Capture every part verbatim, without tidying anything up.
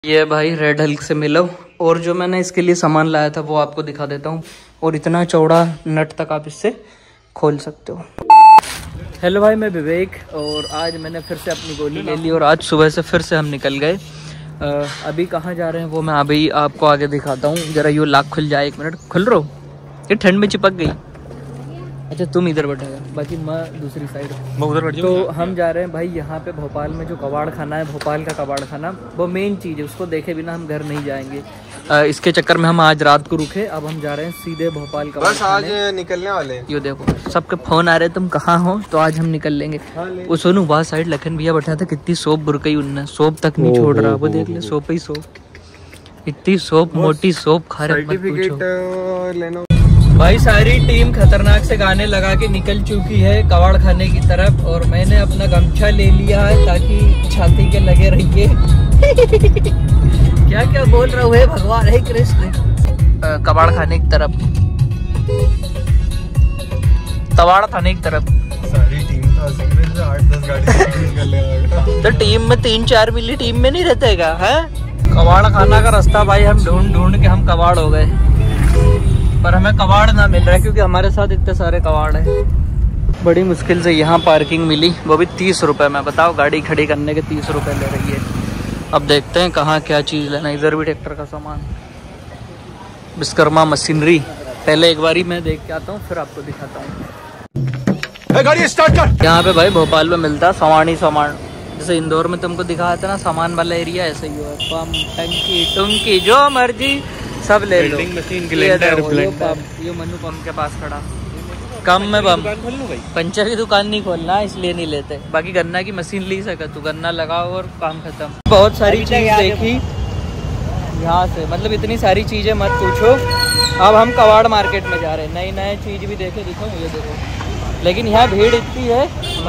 ये भाई red Hulk से मिलो, और जो मैंने इसके लिए सामान लाया था वो आपको दिखा देता हूँ। और इतना चौड़ा नट तक आप इससे खोल सकते हो। हेलो भाई, मैं विवेक, और आज मैंने फिर से अपनी गोली ले ली और आज सुबह से फिर से हम निकल गए। अभी कहाँ जा रहे हैं वो मैं अभी आपको आगे दिखाता हूँ। जरा यूँ लाख खुल जाए, एक मिनट खुल रहा हूँ, ये ठंड में चिपक गई। अच्छा तुम इधर बैठेगा, बाकी मैं दूसरी साइड मैं उधर बैठ। तो हम जा रहे हैं भाई यहाँ पे भोपाल में जो कबाड़ खाना है, भोपाल का कबाड़ खाना वो मेन चीज़ है, उसको देखे बिना हम घर नहीं जाएंगे। आ, इसके चक्कर में हम आज रात को रुके, अब हम जा रहे हैं सीधे भोपाल कबाड़ बस आज निकलने वाले हैं। ये देखो सबके फोन आ रहे तुम कहाँ हो, तो आज हम निकल लेंगे। वो सोनू वहाँ साइड लखन भैया बैठा था, कितनी सोप बुरकई उनने, सोप तक नहीं छोड़ रहा। वो देख ले सोप ही सोप, इतनी सोप, मोटी सोप खा रहे। भाई सारी टीम खतरनाक से गाने लगा के निकल चुकी है कबाड़ खाने की तरफ, और मैंने अपना गमछा ले लिया है ताकि छाती के लगे रहिए। क्या क्या बोल रहा हूँ भगवान, हे कृष्ण। कबाड़ खाने की तरफ, कबाड़ खाने की तरफ सारी टीम तो आठ दस गाड़ी तो टीम में तीन चार मिली टीम में नहीं रहते का है। कबाड़ खाना का रास्ता भाई हम ढूंढ ढूंढ के हम कबाड़ हो गए, पर हमें कबाड़ ना मिल रहा है क्योंकि हमारे साथ इतने सारे कबाड़ हैं। बड़ी मुश्किल से यहाँ पार्किंग मिली, वो भी तीस रुपए में। बताओ, गाड़ी खड़ी करने के तीस रुपए ले रही है। अब देखते हैं कहाँ क्या चीज़ लेना। इधर भी ट्रैक्टर का सामान, विश्वकर्मा मशीनरी। पहले एक बारी मैं देख के आता हूँ, फिर आपको दिखाता हूँ। गाड़ी स्टार्ट कर। यहाँ पे भाई भोपाल में मिलता है सामान ही सामान। जैसे इंदौर में तुमको दिखाया था ना सामान वाला एरिया, ऐसे ही हुआ। पम्प, टंकी, टुंकी, जो मर्जी सब ले लो। मशीन, ये मनु पंप के पास खड़ा, कम में बम। पंचर की दुकान नहीं खोलना इसलिए नहीं लेते, बाकी गन्ना की मशीन ली सके तू, गन्ना लगाओ और काम खत्म। बहुत सारी चीज देखी यहाँ से, मतलब इतनी सारी चीजें मत पूछो। अब हम कबाड़ मार्केट में जा रहे हैं, नई नए चीज भी देखे। दिखो ये देखो, लेकिन यहाँ भीड़ इतनी है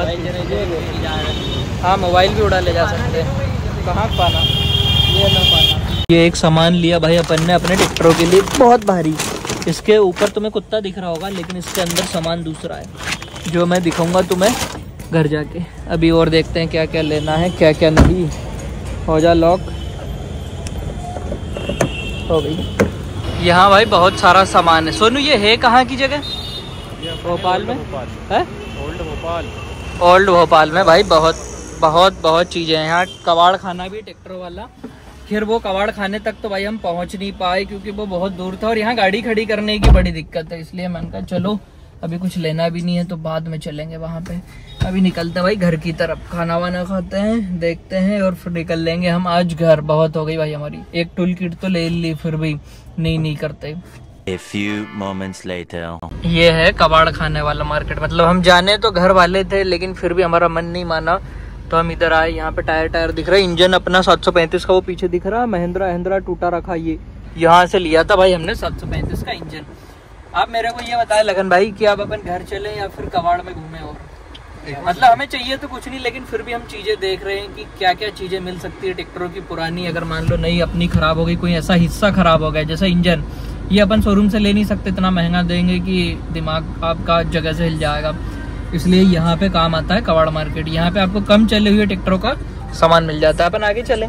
मत। हाँ मोबाइल भी उड़ा ले जा सकते हैं। कहाँ पाना, ये ना पाना। ये एक सामान लिया भाई अपन ने अपने ट्रैक्टरों के लिए, बहुत भारी। इसके ऊपर तुम्हें कुत्ता दिख रहा होगा, लेकिन इसके अंदर सामान दूसरा है जो मैं दिखाऊंगा तुम्हें घर जाके। अभी और देखते हैं क्या क्या लेना है, क्या क्या नहीं। हो जा लॉक, हो गई। यहाँ भाई बहुत सारा सामान है। सोनू ये है कहाँ की जगह? भोपाल में है, ओल्ड भोपाल। ओल्ड भोपाल में भाई बहुत बहुत बहुत चीज़ें हैं। यहाँ कबाड़ खाना भी ट्रैक्टर वाला। फिर वो कबाड़ खाने तक तो भाई हम पहुंच नहीं पाए क्योंकि वो बहुत दूर था और यहाँ गाड़ी खड़ी करने की बड़ी दिक्कत है, इसलिए मैंने कहा चलो अभी कुछ लेना भी नहीं है तो बाद में चलेंगे वहाँ पे। अभी निकलते हैं भाई घर की तरफ, खाना वाना खाते हैं, देखते हैं और फिर निकल लेंगे हम आज घर। बहुत हो गई भाई हमारी, एक टूल किट तो ले ली फिर भी नहीं नहीं करते। A few moments later. ये है कबाड़ खाने वाला मार्केट। मतलब हम जाने तो घर वाले थे लेकिन फिर भी हमारा मन नहीं माना तो हम इधर आए। यहाँ पे टायर टायर दिख रहा है, इंजन अपना सात सौ पैंतीस का वो पीछे दिख रहा है, महिंद्रा महिंद्रा टूटा रखा। ये यहाँ से लिया था भाई हमने सात सौ पैंतीस का इंजन। आप मेरे को ये बताए लगन भाई कि आप अपन घर चले या फिर कबाड़ में घूमे हो। मतलब हमें चाहिए तो कुछ नहीं, लेकिन फिर भी हम चीजें देख रहे हैं कि क्या क्या चीजें मिल सकती है ट्रैक्टरों की पुरानी। अगर मान लो नई अपनी खराब हो गई, कोई ऐसा हिस्सा खराब हो गया जैसे इंजन, ये अपन शोरूम से ले नहीं सकते, इतना महंगा देंगे कि दिमाग आपका जगह से हिल जाएगा। इसलिए यहाँ पे काम आता है कबाड़ मार्केट। यहाँ पे आपको कम चले हुए ट्रैक्टरों का सामान मिल जाता है। अपन आगे चले,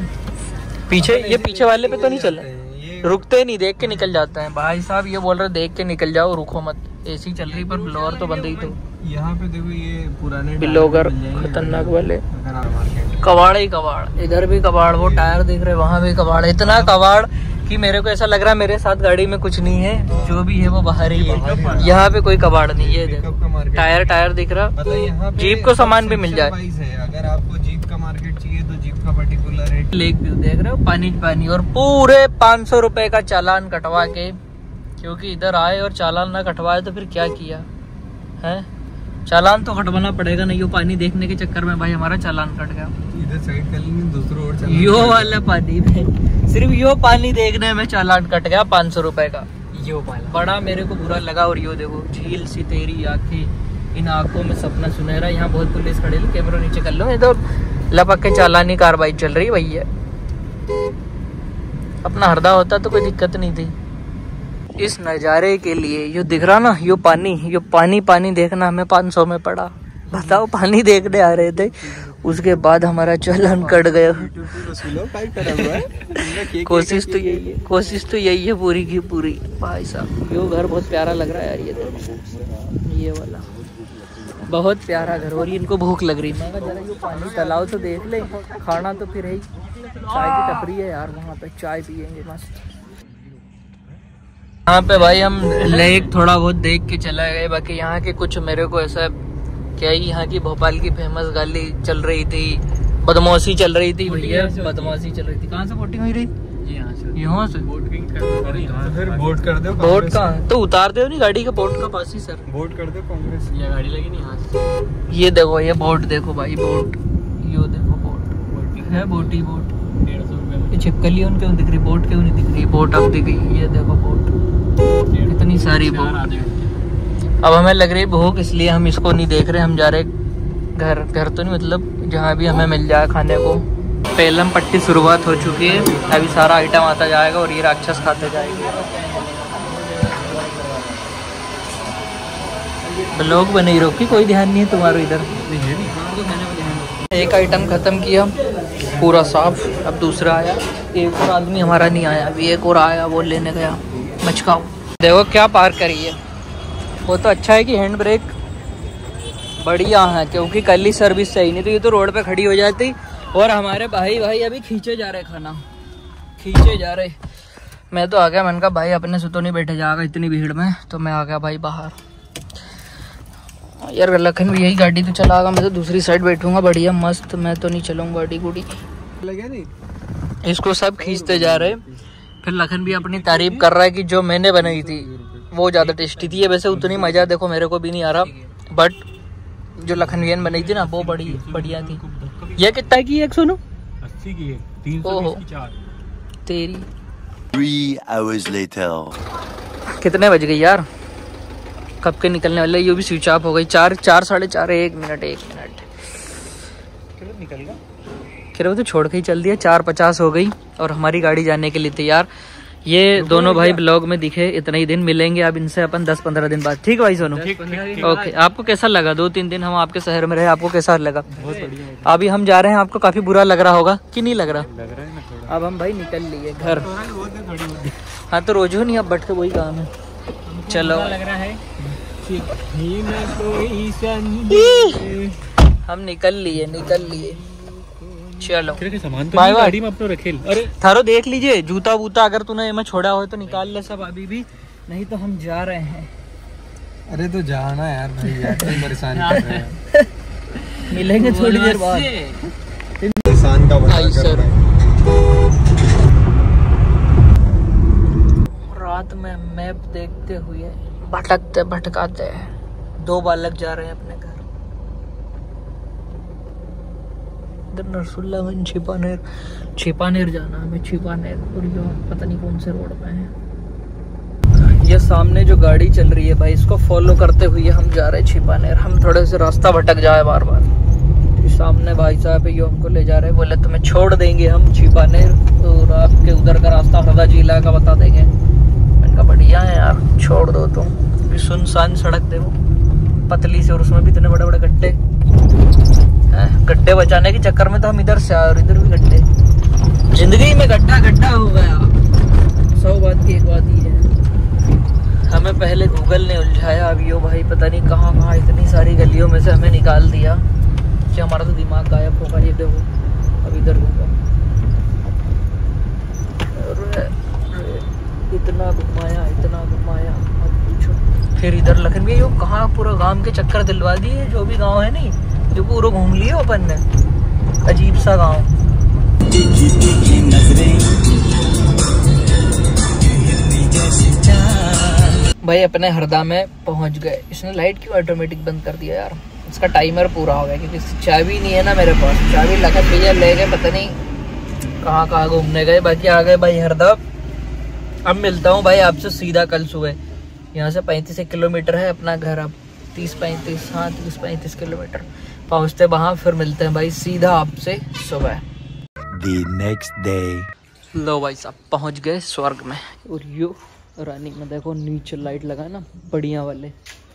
पीछे ये पीछे वाले पे तो नहीं चले, रुकते नहीं, देख के निकल जाते हैं। भाई साहब ये बोल रहे देख के निकल जाओ, रुको मत। एसी चल रही पर ब्लोअर तो बंद ही थे। यहाँ पे देखो ये पुराने ब्लोअर खतरनाक वाले कबाड़ ही कबाड़। इधर भी कबाड़, वो टायर दिख रहे वहाँ भी कबाड़। इतना कबाड़ कि मेरे को ऐसा लग रहा है मेरे साथ गाड़ी में कुछ नहीं है, जो भी है वो बाहर ही है। यहाँ पे कोई कबाड़ नहीं है। देखो टायर टायर दिख रहा, जीप को सामान भी मिल जाए। अगर आपको जीप का मार्केट चाहिए तो जीप का पर्टिकुलर रेट। लेक व्यू देख रहे हो, पानी पानी, और पूरे पाँच सौ रुपए का चालान कटवा के, क्योंकि इधर आए और चालान ना कटवाए तो फिर क्या किया है। चालान तो कटवाना पड़ेगा, नहीं वो पानी देखने के चक्कर में भाई हमारा चालान कट गया। इधर साइड कर लेंगे, दूसरा और चालान। यो वाला पानी में, सिर्फ यो पानी देखने में चालान कट गया पाँच सौ रुपए का। यो वाला बड़ा मेरे को बुरा लगा। और यो देखो झील सी तेरी आंखें, इन आंखों में सपना सुनहरा। यहाँ बहुत पुलिस खड़े, कैमरा नीचे कर लो। ये तो लपक के चालानी कार्रवाई चल रही भैया। अपना हरदा होता तो कोई दिक्कत नहीं थी। इस नज़ारे के लिए यो दिख रहा ना, यो पानी, यो पानी पानी देखना हमें पाँच सौ में पड़ा। बताओ, पानी देखने आ रहे थे उसके बाद हमारा चालान कट गया। कोशिश तो यही है, कोशिश तो यही है पूरी की पूरी। भाई साहब यो घर बहुत प्यारा लग रहा है यार, ये देखो ये वाला बहुत प्यारा घर। और इनको भूख लग रही, मैं जरा ये पानी तलाव तो देख ले, खाना तो फिर है। चाय की टपरी है यार, वहाँ पे चाय पियेंगे मस्त। यहाँ पे भाई हम लेक थोड़ा बहुत देख के चला गए। बाकी यहाँ के कुछ मेरे को ऐसा क्या ही, यहाँ की भोपाल की फेमस गाली चल रही थी, बदमाशी चल रही थी भैया, बदमाशी चल रही थी। कहाँ से बोटिंग हुई रही? यहाँ से बोटिंग कर, फिर बोट कर दो। बोट का तो उतार दो नहीं गाड़ी का, बोट का पास ही सर। बोट कर दो कांग्रेस, ये गाड़ी लगी नहीं यहाँ से। ये देखो ये बोट देखो भाई, बोट यो देखो, बोट है, बोटी बोट डेढ़ सौ रुपये। छिपकली उन क्यों दिख रही, बोट क्यों नहीं दिख रही? बोट अब दिख गई, ये देखो बोट, इतनी सारी बोट। अब हमें लग रही भूख, इसलिए हम इसको नहीं देख रहे, हम जा रहे घर। घर तो नहीं मतलब जहाँ भी हमें मिल जाए खाने को। पेलम पट्टी शुरुआत हो चुकी है, अभी सारा आइटम आता जाएगा और ये राक्षस खाते जाएंगे। ब्लॉग बने ही रोकी, कोई ध्यान नहीं है तुम्हारा इधर। एक आइटम खत्म किया पूरा साफ, अब दूसरा आया। एक और आदमी हमारा नहीं आया, अभी एक और आया, वो लेने गया मचकाओ। देखो क्या पार्क करी है। वो तो अच्छा है कि हैंड ब्रेक बढ़िया है, क्योंकि कल ही सर्विस सही नहीं तो ये तो रोड पे खड़ी हो जाती। और हमारे भाई भाई अभी खींचे जा रहे, खाना खींचे जा रहे। मैं तो आ गया, मैंने कहा भाई अपने से तो नहीं बैठे जाएगा इतनी भीड़ में, तो मैं आ गया भाई बाहर। यार लखन भी यही गाड़ी तो चलाएगा, मैं तो दूसरी साइड बैठूंगा बढ़िया मस्त। मैं तो नहीं चलाऊंगा गाड़ी गुड़ी, लगे नहीं। इसको सब खींचते जा रहे। फिर लखन भी अपनी तारीफ कर रहा है कि जो मैंने बनाई थी वो ज़्यादा टेस्टी थी। ये वैसे उतनी मज़ा देखो मेरे को भी नहीं आ रहा, बट जो लखनवियन बनाई थी ना वो बड़ी बढ़िया थी। ये कितना की है? एक सोनू अस्सी की है, तीन सौ बीस की चार। तेरी Three hours later. कितने बज गई यार, कब के निकलने वाले? ये भी स्विच ऑफ हो गई। चार चार साढ़े चार, एक मिनट एक मिनट निकल गया। फिर वो तो छोड़ के ही चल दिया। चार पचास हो गई और हमारी गाड़ी जाने के लिए तैयार। ये दोनों भाई ब्लॉग में दिखे, इतने ही दिन मिलेंगे अब इनसे अपन दस पंद्रह दिन बाद। ठीक है भाई सोनू? ओके। आपको कैसा लगा दो तीन दिन हम आपके शहर में रहे, आपको कैसा लगा? बहुत बढ़िया। अभी हम जा रहे हैं, आपको काफी बुरा लग रहा होगा कि नहीं लग रहा? लग रहा है ना थोड़ा। अब हम भाई निकल लिए घर। हाँ तो रोजो नहीं, अब बैठ के वही काम है। चलो लग रहा है हम निकल लिए निकल लिए चलो सामान तो गाड़ी में अपने रखे। अरे थारो देख लीजिए, जूता वूता अगर तूने में छोड़ा हो तो निकाल ले सब अभी भी, नहीं तो हम जा रहे हैं। अरे तो जाना यार भाई, यार तुम परेशान कर रहे हैं। मिलेंगे थोड़ी देर बाद। इंसान का बना कर रहे हैं। रात में मैप देखते हुए भटकते भटकाते दो बालक जा रहे हैं अपने घर। इधर नरसुल्लागंज छिपानेर, छिपानेर जाना हमें, छिपानेर। और ये पता नहीं कौन से रोड पे है। ये सामने जो गाड़ी चल रही है भाई, इसको फॉलो करते हुए हम जा रहे हैं छिपानेर। हम थोड़े से रास्ता भटक जाए बार बार। सामने भाई साहब ये हमको ले जा रहे हैं, बोले तुम्हें छोड़ देंगे हम छिपानेर और आपके उधर का रास्ता हरदा जिला का बता देंगे। मैंने कहा बढ़िया है यार, छोड़ दो तुम। सुनसान सड़क देखो पतली से, और उसमें भी इतने बड़े बड़े गड्ढे। गड्ढे बचाने के चक्कर में तो हम इधर से आए और इधर भी गड्ढे। जिंदगी में गड्ढा गड्ढा हो गया। सौ बात की एक बात ही है, हमें पहले गूगल ने उलझाया, अब यो भाई पता नहीं कहाँ कहाँ इतनी सारी गलियों में से हमें निकाल दिया कि हमारा तो दिमाग गायब होगा। ये देखो अब इधर होगा, इतना घुमाया इतना घुमाया मत पूछो। फिर इधर लखन भी यो कहाँ पूरा गांव के चक्कर दिलवा दिए, जो भी गांव है नहीं जो पूरा घूम लिए अपन ने। अजीब सा गांव। भाई अपने हरदा में पहुंच गए। इसने लाइट क्यों ऑटोमेटिक बंद कर दिया यार? इसका टाइमर पूरा हो गया, क्योंकि चाबी नहीं है ना मेरे पास। चाबी लखन भैया ले गए, पता नहीं कहाँ कहाँ घूमने गए। बाकी आ गए भाई हरदा। अब मिलता हूँ भाई आपसे सीधा कल सुबह। यहाँ से पैंतीस किलोमीटर है अपना घर। अब तीस पैंतीस हाँ तीस पैंतीस किलोमीटर पहुँचते वहाँ, फिर मिलते हैं भाई सीधा आपसे सुबह। The next day. लो भाई साहब पहुँच गए स्वर्ग में। और यो रानी में देखो नीचे लाइट लगा ना बढ़िया वाले,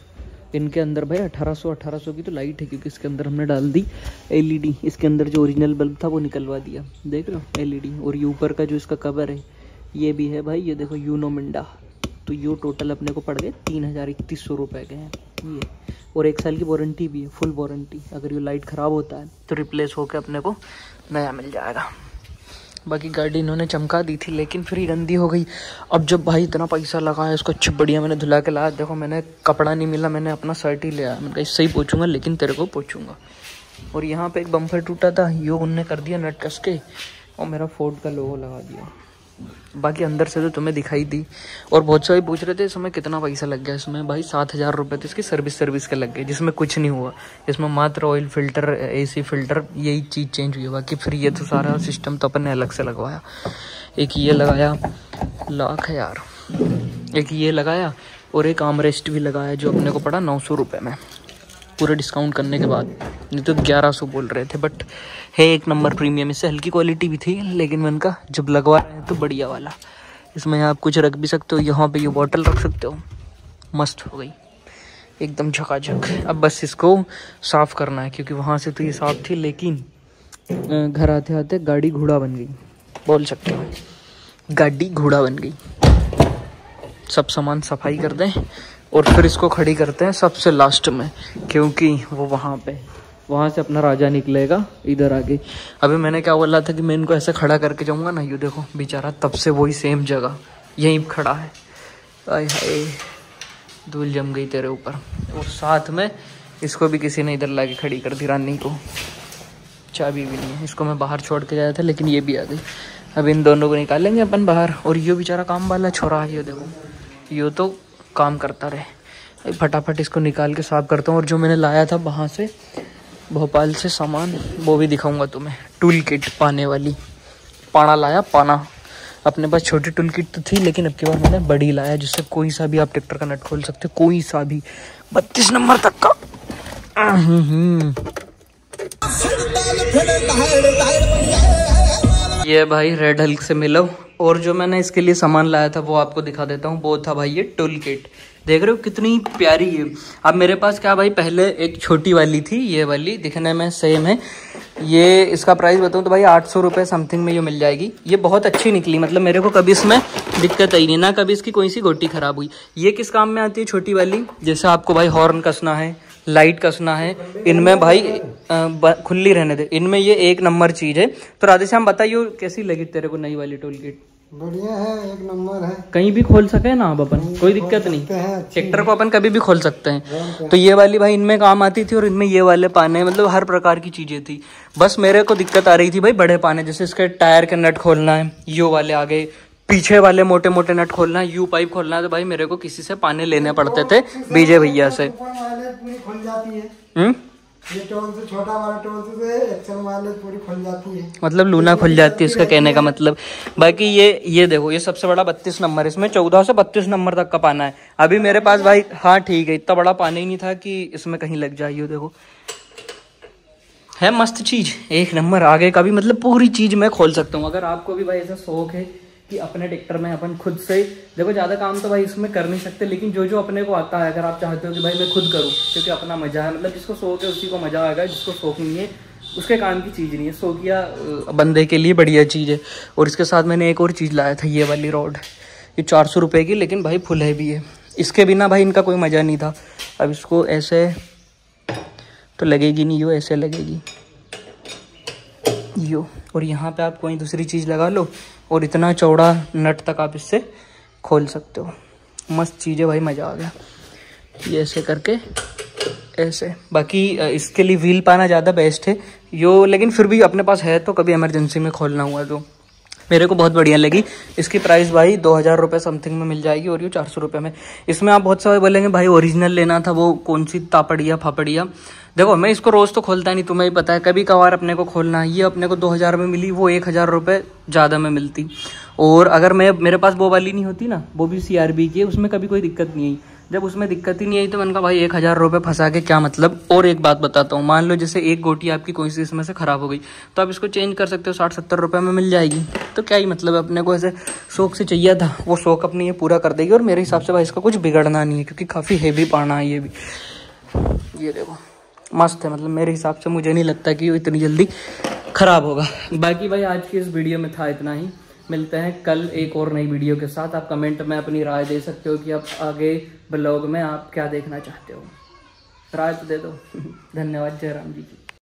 इनके अंदर भाई अठारह सौ अठारह सौ की तो लाइट है, क्योंकि इसके अंदर हमने डाल दी एलईडी। इसके अंदर जो ओरिजिनल बल्ब था वो निकलवा दिया, देख लो एलईडी। और ये ऊपर का जो इसका कवर है ये भी है भाई, ये देखो यूनो मिंडा। तो ये टोटल अपने को पड़ गए तीन हज़ार इकतीस सौ रुपये के हैं ये। और एक साल की वारंटी भी है, फुल वारंटी। अगर ये लाइट ख़राब होता है तो रिप्लेस होकर अपने को नया मिल जाएगा। बाकी गाड़ी इन्होंने चमका दी थी, लेकिन फिर ही गंदी हो गई। अब जब भाई इतना पैसा लगाया इसको अच्छी बढ़िया मैंने धुला के लाया, देखो मैंने कपड़ा नहीं मिला, मैंने अपना शर्ट ही लिया। मैंने कहा इससे ही पोछूंगा, लेकिन तेरे को पोछूंगा। और यहाँ पे एक बम्पर टूटा था, यो उनने कर दिया नट कस के, और मेरा फोर्ड का लोगो लगा दिया। बाकी अंदर से तो तुम्हें दिखाई दी। और बहुत सारे पूछ रहे थे इस समय कितना पैसा लग गया इसमें। भाई सात हज़ार रुपये तो इसकी सर्विस सर्विस के लग गए, जिसमें कुछ नहीं हुआ। इसमें मात्र ऑयल फिल्टर, एसी फिल्टर, यही चीज़ चेंज हुई। बाकी फिर ये तो सारा सिस्टम तो अपन ने अलग से लगवाया। एक ये लगाया, लाख है यार। एक ये लगाया और एक आर्मरेस्ट भी लगाया, जो अपने को पड़ा नौ सौ रुपये में, पूरे डिस्काउंट करने के बाद। नहीं तो ग्यारह सौ बोल रहे थे, बट है एक नंबर प्रीमियम। इससे हल्की क्वालिटी भी थी, लेकिन मैंने कहा जब लगवा रहे हैं तो बढ़िया वाला। इसमें आप कुछ रख भी सकते हो, यहाँ पे ये बॉटल रख सकते हो। मस्त हो गई एकदम झकाझक। अब बस इसको साफ़ करना है, क्योंकि वहाँ से तो ये साफ़ थी, लेकिन घर आते आते गाड़ी घोड़ा बन गई, बोल सकते हो। गाड़ी घोड़ा बन गई। सब सामान सफाई कर दें और फिर इसको खड़ी करते हैं सबसे लास्ट में, क्योंकि वो वहाँ पे वहाँ से अपना राजा निकलेगा इधर आगे। अभी मैंने क्या बोला था कि मैं इनको ऐसे खड़ा करके जाऊँगा ना, ये देखो बेचारा तब से वही सेम जगह यहीं खड़ा है। आय हाय धूल जम गई तेरे ऊपर। और साथ में इसको भी किसी ने इधर ला के खड़ी कर दी, रानी को। चाबी भी नहीं है, इसको मैं बाहर छोड़ के गया था, लेकिन ये भी आ गई। अब इन दोनों को निकालेंगे अपन बाहर। और ये बेचारा काम वाला छोरा है, ये देखो ये तो काम करता रहे। फटाफट इसको निकाल के साफ करता हूँ। और जो मैंने लाया था वहाँ से भोपाल से सामान, वो भी दिखाऊंगा तुम्हें। टूल किट पाने वाली, पाना लाया पाना। अपने पास छोटी टूल किट तो थी, लेकिन अब की बार मैंने बड़ी लाया, जिससे कोई सा भी आप ट्रैक्टर का नट खोल सकते हो, कोई सा भी, बत्तीस नंबर तक का। ये भाई रेड हल्क से मिलो। और जो मैंने इसके लिए सामान लाया था वो आपको दिखा देता हूँ। वो था भाई ये टूल किट, देख रहे हो कितनी प्यारी है। अब मेरे पास क्या भाई, पहले एक छोटी वाली थी, ये वाली दिखने में सेम है। ये इसका प्राइस बताऊँ तो भाई आठ सौ रुपये समथिंग में ये मिल जाएगी। ये बहुत अच्छी निकली, मतलब मेरे को कभी इसमें दिक्कत आई नहीं, ना कभी इसकी कोई सी गोटी खराब हुई। ये किस काम में आती है छोटी वाली, जैसे आपको भाई हॉर्न कसना है, लाइट कसना है, इनमें भाई खुली रहने दे, इनमें ये एक नंबर चीज़ है। तो राधेश्याम बताइए कैसी लगी तेरे को नई वाली टूल किट? बढ़िया है, एक नंबर है। कहीं भी खोल सके ना आप अपन, कोई दिक्कत नहीं। ट्रैक्टर को अपन कभी भी खोल सकते हैं। तो ये वाली भाई इनमें काम आती थी, और इनमें ये वाले पाने, मतलब हर प्रकार की चीजें थी। बस मेरे को दिक्कत आ रही थी भाई बड़े पाने, जैसे इसके टायर के नट खोलना है, यो वाले आगे पीछे वाले मोटे मोटे नट खोलना है, यू पाइप खोलना है, तो भाई मेरे को किसी से पाने लेने पड़ते थे, बीजे भैया से। हम्म ये टोल से छोटा वाला टोल से एक्सल वाले पूरी खुल जाती है, मतलब लूना खुल जाती है, इसका कहने का मतलब। बाकी ये ये देखो, ये सबसे बड़ा बत्तीस नंबर, इसमें चौदह से बत्तीस नंबर तक का पाना है। अभी मेरे पास भाई, हाँ ठीक है, इतना बड़ा पानी ही नहीं था कि इसमें कहीं लग जाए। देखो है मस्त चीज, एक नंबर। आगे का भी मतलब पूरी चीज मैं खोल सकता हूँ। अगर आपको भी भाई ऐसा शौक है कि अपने ट्रैक्टर में अपन खुद से, देखो ज़्यादा काम तो भाई इसमें कर नहीं सकते, लेकिन जो जो अपने को आता है, अगर आप चाहते हो कि भाई मैं खुद करूँ, क्योंकि अपना मजा है, मतलब जिसको शौक है उसी को मजा आएगा, जिसको शौक नहीं है उसके काम की चीज़ नहीं है। शौकिया बंदे के लिए बढ़िया चीज़ है। और इसके साथ मैंने एक और चीज़ लाया था, ये वाली रॉड, ये चार सौ रुपये की, लेकिन भाई फुल है भी है। इसके बिना भाई इनका कोई मज़ा नहीं था। अब इसको ऐसे तो लगेगी नहीं, यो ऐसे लगेगी यो, और यहाँ पे आप कोई दूसरी चीज़ लगा लो, और इतना चौड़ा नट तक आप इससे खोल सकते हो। मस्त चीज़ है भाई, मज़ा आ गया। ये ऐसे करके ऐसे। बाकी इसके लिए व्हील पाना ज़्यादा बेस्ट है यो, लेकिन फिर भी अपने पास है तो कभी इमरजेंसी में खोलना हुआ तो मेरे को बहुत बढ़िया लगी। इसकी प्राइस भाई दो हज़ार रुपये समथिंग में मिल जाएगी, और ये चार सौ रुपये में। इसमें आप बहुत सारे बोलेंगे भाई ओरिजिनल लेना था, वो कौन सी तापड़िया फापड़िया। देखो मैं इसको रोज़ तो खोलता नहीं, तुम्हें भी पता है, कभी कभार अपने को खोलना है। ये अपने को दो हज़ार में मिली, वो एक हज़ार रुपये ज़्यादा में मिलती। और अगर मैं मेरे पास वो वाली नहीं होती ना, वो भी सी आर बी की है, उसमें कभी कोई दिक्कत नहीं आई। जब उसमें दिक्कत ही नहीं आई तो मैंने कहा भाई एक हज़ार रुपये फंसा के क्या मतलब। और एक बात बताता हूँ, मान लो जैसे एक गोटी आपकी कोई सी इसमें से ख़राब हो गई, तो आप इसको चेंज कर सकते हो, साठ सत्तर रुपये में मिल जाएगी। तो क्या ही मतलब है, अपने को ऐसे शौक से चाहिए था, वो शौक अपनी ये पूरा कर देगी। और मेरे हिसाब से भाई इसका कुछ बिगड़ना नहीं है, क्योंकि काफ़ी हेवी पाना है ये भी। ये देखो मस्त है, मतलब मेरे हिसाब से मुझे नहीं लगता कि वो इतनी जल्दी ख़राब होगा। बाकी भाई आज की इस वीडियो में था इतना ही, मिलते हैं कल एक और नई वीडियो के साथ। आप कमेंट में अपनी राय दे सकते हो कि आप आगे ब्लॉग में आप क्या देखना चाहते हो, राय तो दे दो। धन्यवाद, जय राम जी की।